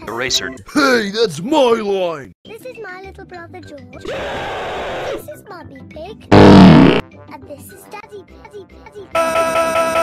Eraser. Hey, that's my line. This is my little brother George. This is Mummy Pig. And this is Daddy Pig.